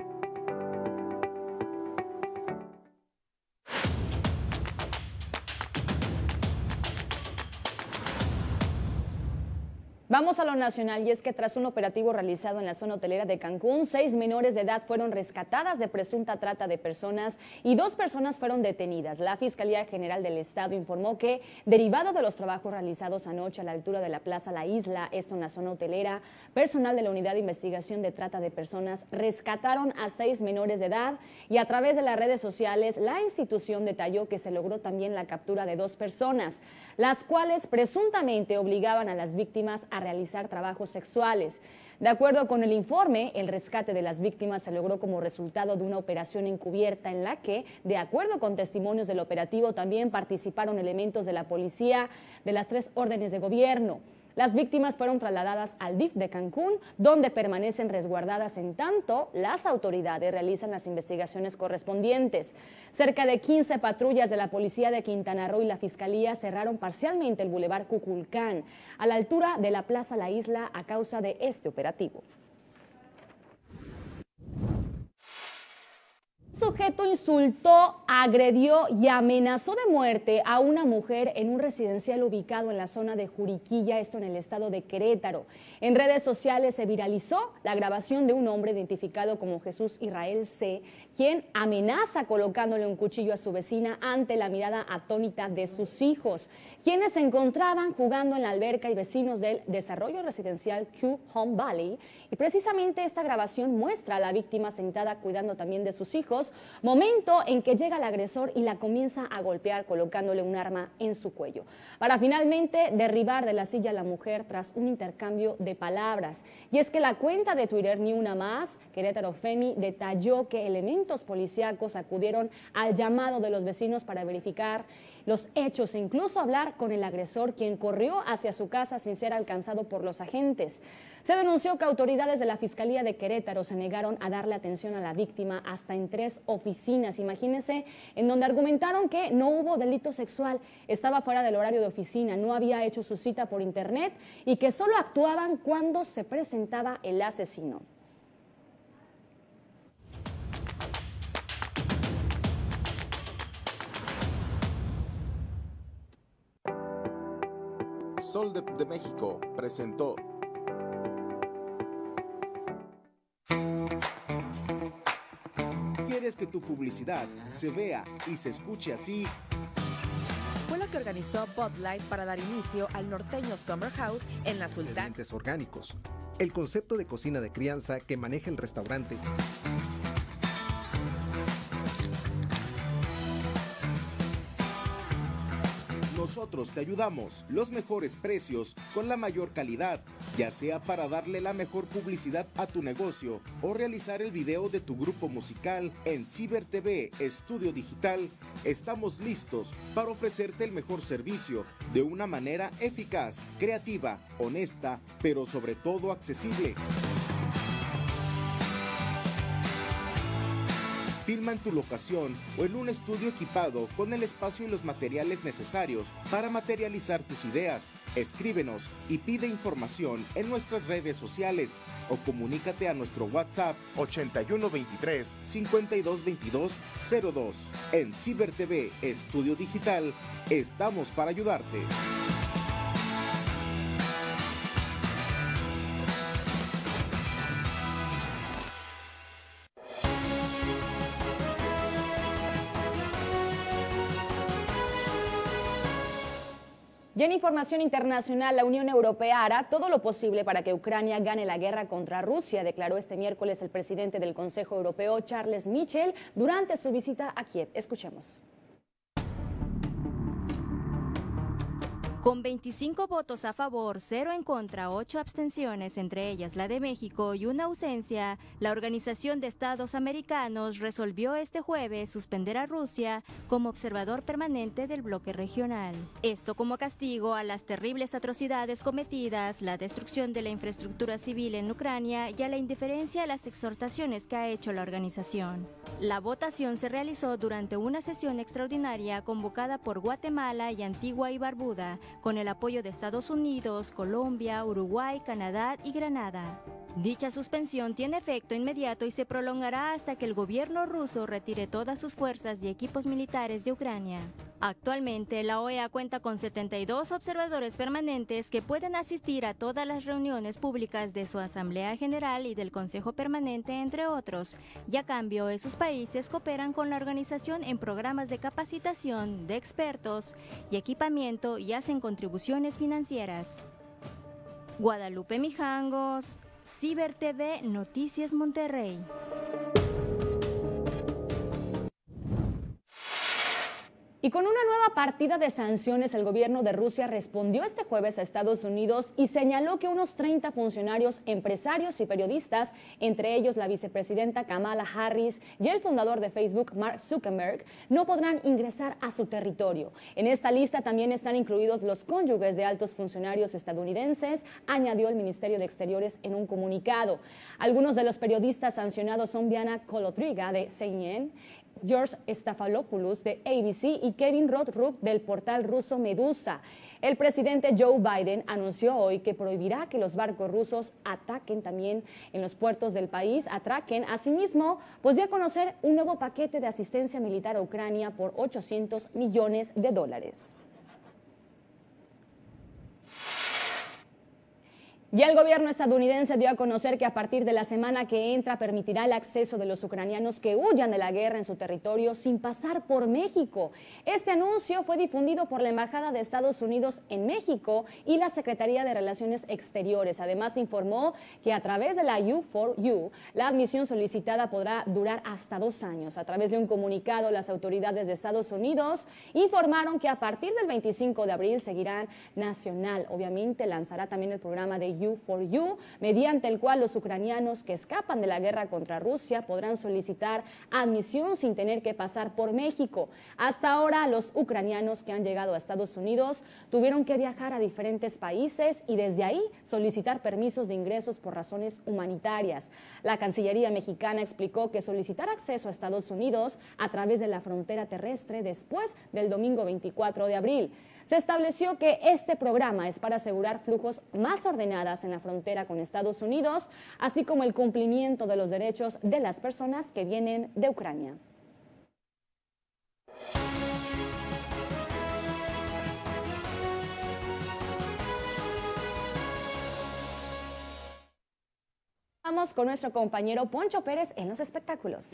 Vamos a lo nacional, y es que tras un operativo realizado en la zona hotelera de Cancún, 6 menores de edad fueron rescatadas de presunta trata de personas y 2 personas fueron detenidas. La Fiscalía General del Estado informó que, derivado de los trabajos realizados anoche a la altura de la Plaza La Isla, esto en la zona hotelera, personal de la Unidad de Investigación de Trata de Personas rescataron a 6 menores de edad, y a través de las redes sociales la institución detalló que se logró también la captura de 2 personas, las cuales presuntamente obligaban a las víctimas a realizar trabajos sexuales. De acuerdo con el informe, el rescate de las víctimas se logró como resultado de una operación encubierta en la que, de acuerdo con testimonios del operativo, también participaron elementos de la policía de las 3 órdenes de gobierno. Las víctimas fueron trasladadas al DIF de Cancún, donde permanecen resguardadas en tanto las autoridades realizan las investigaciones correspondientes. Cerca de 15 patrullas de la Policía de Quintana Roo y la Fiscalía cerraron parcialmente el Boulevard Cuculcán, a la altura de la Plaza La Isla, a causa de este operativo. Sujeto insultó, agredió y amenazó de muerte a una mujer en un residencial ubicado en la zona de Juriquilla, esto en el estado de Querétaro. En redes sociales se viralizó la grabación de un hombre identificado como Jesús Israel C., quien amenaza colocándole un cuchillo a su vecina ante la mirada atónita de sus hijos, quienes se encontraban jugando en la alberca y vecinos del desarrollo residencial Q Home Valley. Y precisamente esta grabación muestra a la víctima sentada cuidando también de sus hijos, momento en que llega el agresor y la comienza a golpear colocándole un arma en su cuello, para finalmente derribar de la silla a la mujer tras un intercambio de palabras. Y es que la cuenta de Twitter Ni Una Más, Querétaro Femi, detalló que elementos policíacos acudieron al llamado de los vecinos para verificar los hechos e incluso hablar con el agresor, quien corrió hacia su casa sin ser alcanzado por los agentes. Se denunció que autoridades de la Fiscalía de Querétaro se negaron a darle atención a la víctima hasta en 3 oficinas. Imagínense, en donde argumentaron que no hubo delito sexual, estaba fuera del horario de oficina, no había hecho su cita por internet y que solo actuaban cuando se presentaba el asesino. Sol de México presentó. ¿Quieres que tu publicidad se vea y se escuche así? Fue lo que organizó Bud Light para dar inicio al norteño Summer House en la Sultana. Ingredientes orgánicos. El concepto de cocina de crianza que maneja el restaurante. Nosotros te ayudamos, los mejores precios con la mayor calidad, ya sea para darle la mejor publicidad a tu negocio o realizar el video de tu grupo musical en Ciber TV Estudio Digital. Estamos listos para ofrecerte el mejor servicio de una manera eficaz, creativa, honesta, pero sobre todo accesible. Filma en tu locación o en un estudio equipado con el espacio y los materiales necesarios para materializar tus ideas. Escríbenos y pide información en nuestras redes sociales o comunícate a nuestro WhatsApp 8123 5222 02. En Ciber TV Estudio Digital estamos para ayudarte. Y en información internacional, la Unión Europea hará todo lo posible para que Ucrania gane la guerra contra Rusia, declaró este miércoles el presidente del Consejo Europeo, Charles Michel, durante su visita a Kiev. Escuchemos. Con 25 votos a favor, 0 en contra, 8 abstenciones, entre ellas la de México, y una ausencia, la Organización de Estados Americanos resolvió este jueves suspender a Rusia como observador permanente del bloque regional. Esto como castigo a las terribles atrocidades cometidas, la destrucción de la infraestructura civil en Ucrania y a la indiferencia a las exhortaciones que ha hecho la organización. La votación se realizó durante una sesión extraordinaria convocada por Guatemala y Antigua y Barbuda, con el apoyo de Estados Unidos, Colombia, Uruguay, Canadá y Granada. Dicha suspensión tiene efecto inmediato y se prolongará hasta que el gobierno ruso retire todas sus fuerzas y equipos militares de Ucrania. Actualmente, la OEA cuenta con 72 observadores permanentes que pueden asistir a todas las reuniones públicas de su Asamblea General y del Consejo Permanente, entre otros, y a cambio esos países cooperan con la organización en programas de capacitación de expertos y equipamiento y hacen contribuciones financieras. Guadalupe Mijangos, Ciber TV Noticias Monterrey. Y con una nueva partida de sanciones, el gobierno de Rusia respondió este jueves a Estados Unidos y señaló que unos 30 funcionarios, empresarios y periodistas, entre ellos la vicepresidenta Kamala Harris y el fundador de Facebook, Mark Zuckerberg, no podrán ingresar a su territorio. En esta lista también están incluidos los cónyuges de altos funcionarios estadounidenses, añadió el Ministerio de Exteriores en un comunicado. Algunos de los periodistas sancionados son Diana Kolotriga de CNN, George Stephanopoulos de ABC y Kevin Rothrock del portal ruso Medusa. El presidente Joe Biden anunció hoy que prohibirá que los barcos rusos ataquen también en los puertos del país, atraquen. Asimismo, pues dio a conocer un nuevo paquete de asistencia militar a Ucrania por $800 millones. Y el gobierno estadounidense dio a conocer que a partir de la semana que entra permitirá el acceso de los ucranianos que huyan de la guerra en su territorio sin pasar por México. Este anuncio fue difundido por la Embajada de Estados Unidos en México y la Secretaría de Relaciones Exteriores. Además, informó que a través de la U4U, la admisión solicitada podrá durar hasta 2 años. A través de un comunicado, las autoridades de Estados Unidos informaron que a partir del 25 de abril seguirán nacional. Obviamente, lanzará también el programa de U4U, mediante el cual los ucranianos que escapan de la guerra contra Rusia podrán solicitar admisión sin tener que pasar por México. Hasta ahora, los ucranianos que han llegado a Estados Unidos tuvieron que viajar a diferentes países y desde ahí solicitar permisos de ingresos por razones humanitarias. La Cancillería mexicana explicó que solicitar acceso a Estados Unidos a través de la frontera terrestre después del domingo 24 de abril. Se estableció que este programa es para asegurar flujos más ordenadas en la frontera con Estados Unidos, así como el cumplimiento de los derechos de las personas que vienen de Ucrania. Vamos con nuestro compañero Poncho Pérez en los espectáculos.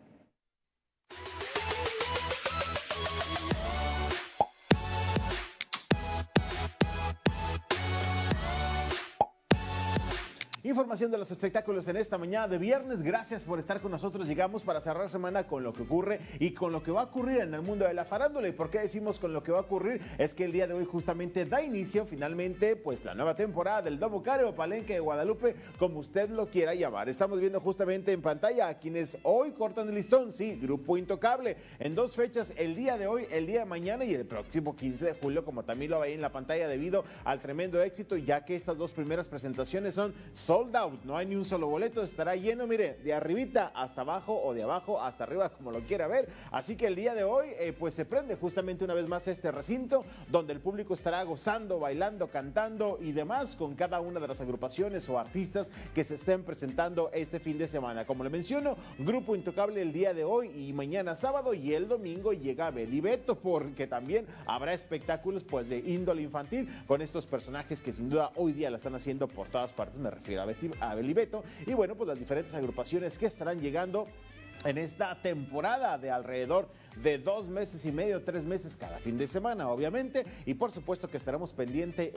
Información de los espectáculos en esta mañana de viernes. Gracias por estar con nosotros. Llegamos para cerrar semana con lo que ocurre y con lo que va a ocurrir en el mundo de la farándula. ¿Y por qué decimos con lo que va a ocurrir? Es que el día de hoy justamente da inicio finalmente pues la nueva temporada del Domo Care o Palenque de Guadalupe, como usted lo quiera llamar. Estamos viendo justamente en pantalla a quienes hoy cortan el listón. Sí, Grupo Intocable. En 2 fechas, el día de hoy, el día de mañana y el próximo 15 de julio, como también lo veis en la pantalla, debido al tremendo éxito, ya que estas 2 primeras presentaciones son sold out, no hay ni un solo boleto, estará lleno, mire, de arribita hasta abajo o de abajo hasta arriba, como lo quiera ver. Así que el día de hoy pues se prende justamente una vez más este recinto, donde el público estará gozando, bailando, cantando y demás con cada una de las agrupaciones o artistas que se estén presentando este fin de semana. Como le menciono, Grupo Intocable el día de hoy y mañana sábado, y el domingo llega Beli Beto, porque también habrá espectáculos pues de índole infantil con estos personajes que sin duda hoy día la están haciendo por todas partes. Me refiero a Beli Beto y bueno, pues las diferentes agrupaciones que estarán llegando en esta temporada de alrededor de 2 meses y medio, 3 meses cada fin de semana, obviamente, y por supuesto que estaremos presentes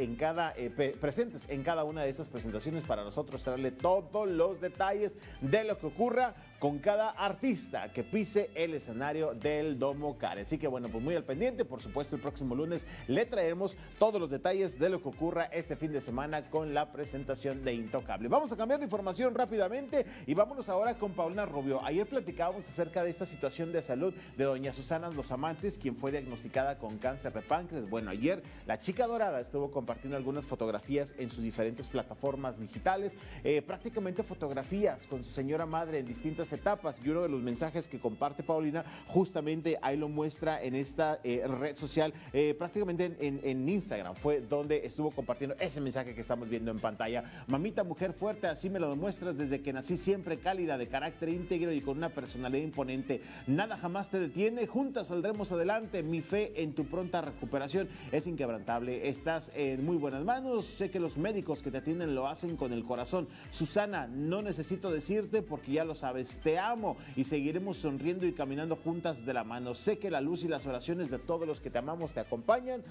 en cada una de estas presentaciones para nosotros traerle todos los detalles de lo que ocurra con cada artista que pise el escenario del Domo Care. Así que bueno, pues muy al pendiente. Por supuesto, el próximo lunes le traeremos todos los detalles de lo que ocurra este fin de semana con la presentación de Intocable. Vamos a cambiar de información rápidamente y vámonos ahora con Paulina Rubio. Ayer platicábamos acerca de esta situación de salud de doña Susana Dos Amantes, quien fue diagnosticada con cáncer de páncreas. Bueno, ayer la chica dorada estuvo compartiendo algunas fotografías en sus diferentes plataformas digitales, prácticamente fotografías con su señora madre en distintas etapas, y uno de los mensajes que comparte Paulina justamente ahí lo muestra en esta red social, prácticamente en Instagram fue donde estuvo compartiendo ese mensaje que estamos viendo en pantalla. Mamita, mujer fuerte, así me lo demuestras desde que nací, siempre cálida, de carácter íntegro y con una personalidad imponente. Nada jamás te detiene, juntas saldremos adelante. Mi fe en tu pronta recuperación es inquebrantable. Estás en muy buenas manos. Sé que los médicos que te atienden lo hacen con el corazón. Susana, no necesito decirte porque ya lo sabes. Te amo y seguiremos sonriendo y caminando juntas de la mano. Sé que la luz y las oraciones de todos los que te amamos te acompañan.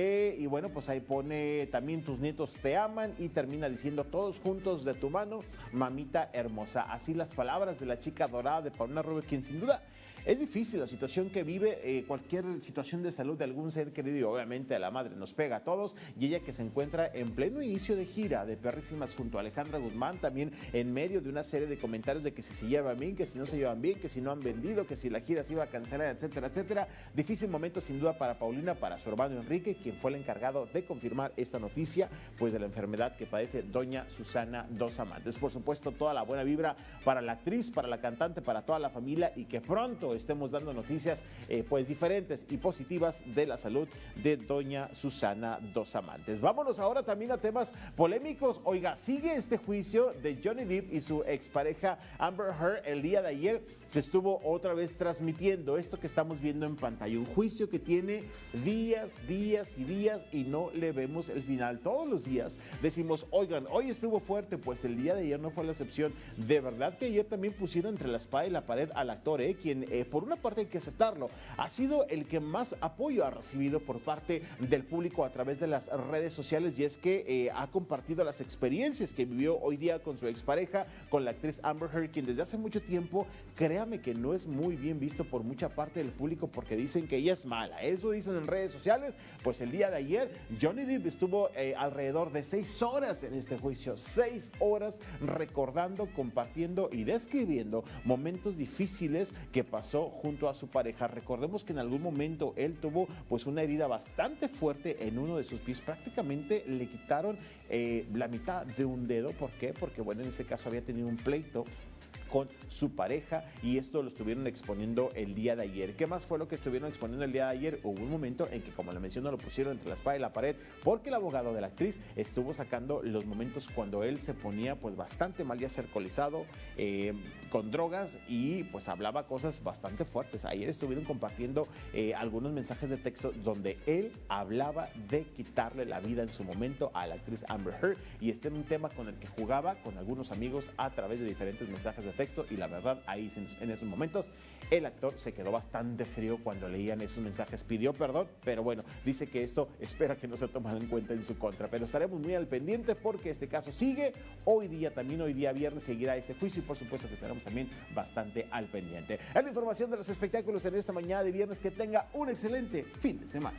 Y bueno, pues ahí pone también tus nietos te aman y termina diciendo todos juntos de tu mano, mamita hermosa. Así las palabras de la chica dorada de Paulina Rubio, quien sin duda es difícil la situación que vive, cualquier situación de salud de algún ser querido, y obviamente a la madre nos pega a todos, y ella que se encuentra en pleno inicio de gira de Perrísimas junto a Alejandra Guzmán, también en medio de una serie de comentarios de que si se llevan bien, que si no se llevan bien, que si no han vendido, que si la gira se iba a cancelar, etcétera, etcétera. Difícil momento sin duda para Paulina, para su hermano Enrique, quien fue el encargado de confirmar esta noticia pues de la enfermedad que padece doña Susana Dos Amantes. Por supuesto, toda la buena vibra para la actriz, para la cantante, para toda la familia, y que pronto estemos dando noticias pues diferentes y positivas de la salud de doña Susana Dos Amantes. Vámonos ahora también a temas polémicos. Oiga, sigue este juicio de Johnny Depp y su expareja Amber Heard. El día de ayer se estuvo otra vez transmitiendo esto que estamos viendo en pantalla, un juicio que tiene días y no le vemos el final. Todos los días decimos, oigan, hoy estuvo fuerte, pues el día de ayer no fue la excepción. De verdad que ayer también pusieron entre la espada y la pared al actor, quien por una parte hay que aceptarlo, ha sido el que más apoyo ha recibido por parte del público a través de las redes sociales, y es que ha compartido las experiencias que vivió hoy día con su expareja, con la actriz Amber Heard, quien desde hace mucho tiempo crea créame que no es muy bien visto por mucha parte del público porque dicen que ella es mala. Eso dicen en redes sociales. Pues el día de ayer Johnny Depp estuvo alrededor de 6 horas en este juicio. 6 horas recordando, compartiendo y describiendo momentos difíciles que pasó junto a su pareja. Recordemos que en algún momento él tuvo pues una herida bastante fuerte en uno de sus pies. Prácticamente le quitaron la mitad de un dedo. ¿Por qué? Porque bueno, en este caso había tenido un pleito con su pareja y esto lo estuvieron exponiendo el día de ayer. ¿Qué más fue lo que estuvieron exponiendo el día de ayer? Hubo un momento en que, como le menciono, lo pusieron entre la espada y la pared porque el abogado de la actriz estuvo sacando los momentos cuando él se ponía pues bastante mal, ya ser alcoholizado, con drogas y pues hablaba cosas bastante fuertes. Ayer estuvieron compartiendo algunos mensajes de texto donde él hablaba de quitarle la vida en su momento a la actriz Amber Heard y este era un tema con el que jugaba con algunos amigos a través de diferentes mensajes de texto y la verdad ahí en esos momentos el actor se quedó bastante frío cuando leían esos mensajes, pidió perdón, pero bueno, dice que esto espera que no se tomado en cuenta en su contra, pero estaremos muy al pendiente porque este caso sigue, hoy día viernes seguirá este juicio y por supuesto que estaremos también bastante al pendiente. Es la información de los espectáculos en esta mañana de viernes, que tenga un excelente fin de semana.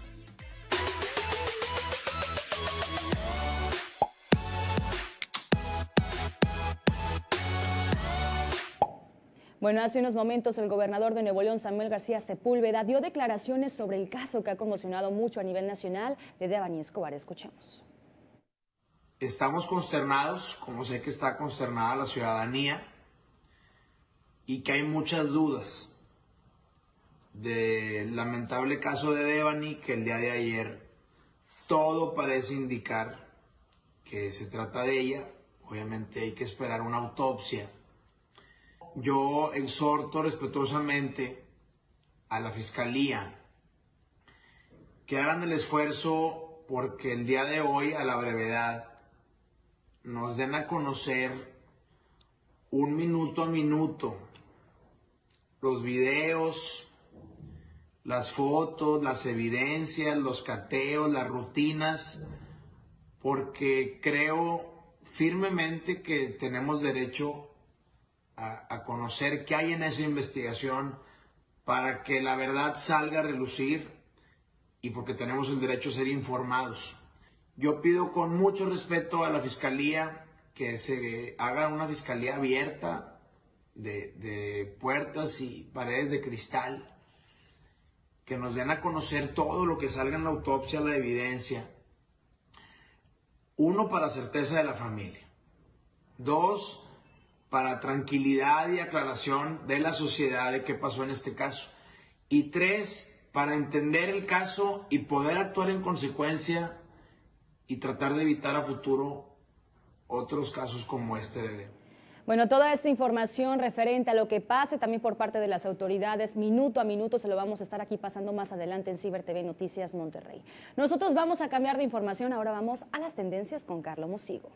Bueno, hace unos momentos el gobernador de Nuevo León, Samuel García Sepúlveda, dio declaraciones sobre el caso que ha conmocionado mucho a nivel nacional de Devani Escobar. Escuchemos. Estamos consternados, como sé que está consternada la ciudadanía, y que hay muchas dudas del lamentable caso de Devani, que el día de ayer todo parece indicar que se trata de ella. Obviamente hay que esperar una autopsia. Yo exhorto respetuosamente a la Fiscalía que hagan el esfuerzo porque el día de hoy, a la brevedad, nos den a conocer un minuto a minuto los videos, las fotos, las evidencias, los cateos, las rutinas, porque creo firmemente que tenemos derecho a conocer qué hay en esa investigación para que la verdad salga a relucir y porque tenemos el derecho a ser informados. Yo pido con mucho respeto a la Fiscalía que se haga una fiscalía abierta de puertas y paredes de cristal, que nos den a conocer todo lo que salga en la autopsia, la evidencia. 1, para certeza de la familia. 2, para tranquilidad y aclaración de la sociedad de qué pasó en este caso. Y 3, para entender el caso y poder actuar en consecuencia y tratar de evitar a futuro otros casos como este de Devani. Bueno, toda esta información referente a lo que pase también por parte de las autoridades, minuto a minuto, se lo vamos a estar aquí pasando más adelante en Ciber TV Noticias Monterrey. Nosotros vamos a cambiar de información, ahora vamos a las tendencias con Carlos Mosigo.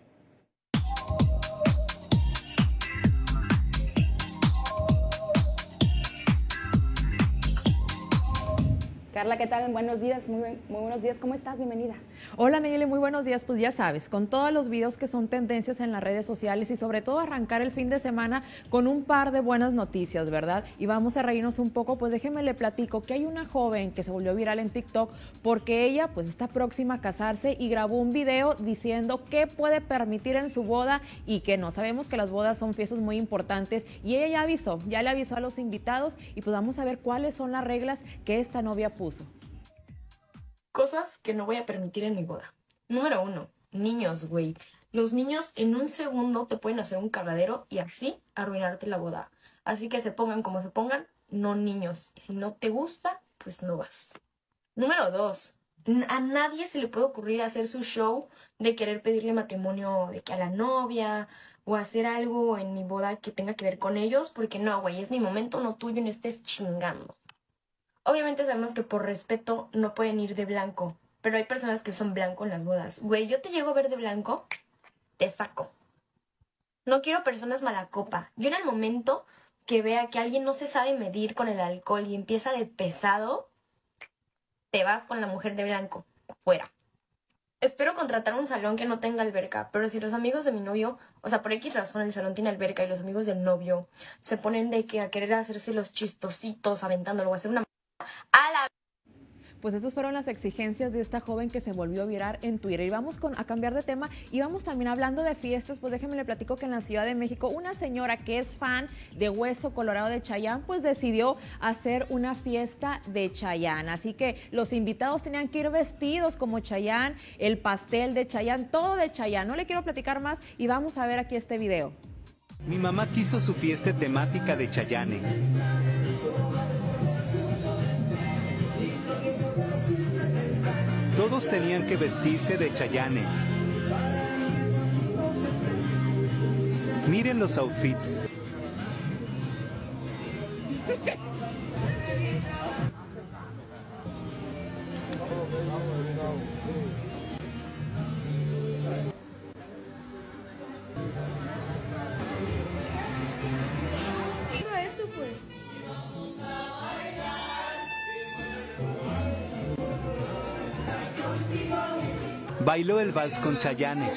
Carla, ¿qué tal? Buenos días, muy buenos días. ¿Cómo estás? Bienvenida. Hola, Nayeli, muy buenos días. Pues ya sabes, con todos los videos que son tendencias en las redes sociales y sobre todo arrancar el fin de semana con un par de buenas noticias, ¿verdad? Y vamos a reírnos un poco, pues déjenme le platico que hay una joven que se volvió viral en TikTok porque ella pues está próxima a casarse y grabó un video diciendo qué puede permitir en su boda y que no. Sabemos que las bodas son fiestas muy importantes y ella ya le avisó a los invitados y pues vamos a ver cuáles son las reglas que esta novia puso. Cosas que no voy a permitir en mi boda. Número 1, niños, güey. Los niños en un segundo te pueden hacer un cagadero y así arruinarte la boda. Así que se pongan como se pongan, no niños. Y si no te gusta, pues no vas. Número 2, a nadie se le puede ocurrir hacer su show de querer pedirle matrimonio de que a la novia o hacer algo en mi boda que tenga que ver con ellos, porque no, güey, es mi momento, no tuyo, no estés chingando. Obviamente sabemos que por respeto no pueden ir de blanco, pero hay personas que usan blanco en las bodas. Güey, yo te llego a ver de blanco, te saco. No quiero personas mala copa. Yo en el momento que vea que alguien no se sabe medir con el alcohol y empieza de pesado, te vas con la mujer de blanco, fuera. espero contratar un salón que no tenga alberca, pero si los amigos de mi novio, o sea, por X razón el salón tiene alberca y los amigos del novio se ponen de que a querer hacerse los chistositos aventándolo o hacer una a la... Pues estas fueron las exigencias de esta joven que se volvió viral en Twitter. Y vamos a cambiar de tema y vamos también hablando de fiestas. Pues déjenme le platico que en la Ciudad de México una señora que es fan de Hueso Colorado de Chayanne pues decidió hacer una fiesta de Chayanne. Así que los invitados tenían que ir vestidos como Chayanne, el pastel de Chayanne, todo de Chayanne. No le quiero platicar más y vamos a ver aquí este video. Mi mamá quiso su fiesta temática de Chayanne. Todos tenían que vestirse de Chayanne. Miren los outfits. Bailó el vals con Chayanne.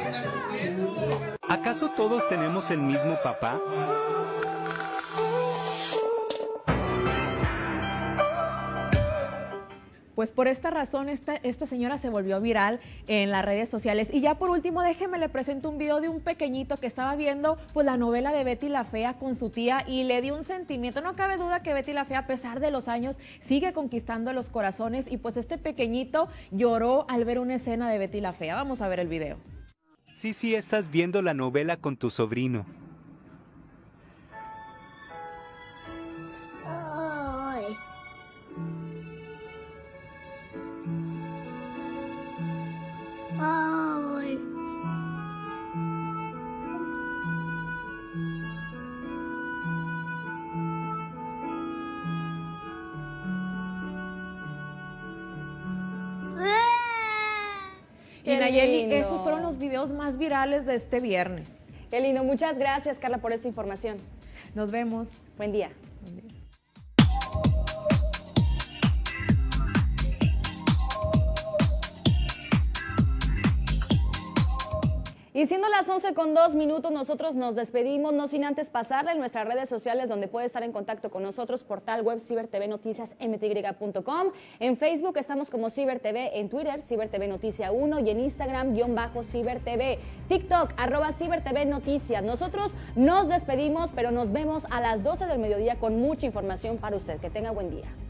¿Acaso todos tenemos el mismo papá? Pues por esta razón esta señora se volvió viral en las redes sociales. Y ya por último, déjeme le presento un video de un pequeñito que estaba viendo pues la novela de Betty la Fea con su tía y le dio un sentimiento. No cabe duda que Betty la Fea, a pesar de los años, sigue conquistando los corazones y pues este pequeñito lloró al ver una escena de Betty la Fea. Vamos a ver el video. Sí, estás viendo la novela con tu sobrino. Ay. Y Nayeli, esos fueron los videos más virales de este viernes. Qué lindo. Muchas gracias, Carla, por esta información. Nos vemos. Buen día. Buen día. Y siendo las 11:02, nosotros nos despedimos, no sin antes pasarle en nuestras redes sociales donde puede estar en contacto con nosotros, portal web CiberTV Noticias MTY.com. En Facebook estamos como CiberTV, en Twitter CiberTV Noticia 1 y en Instagram _CiberTV, TikTok @CiberTV Noticias. Nosotros nos despedimos, pero nos vemos a las 12 del mediodía con mucha información para usted. Que tenga buen día.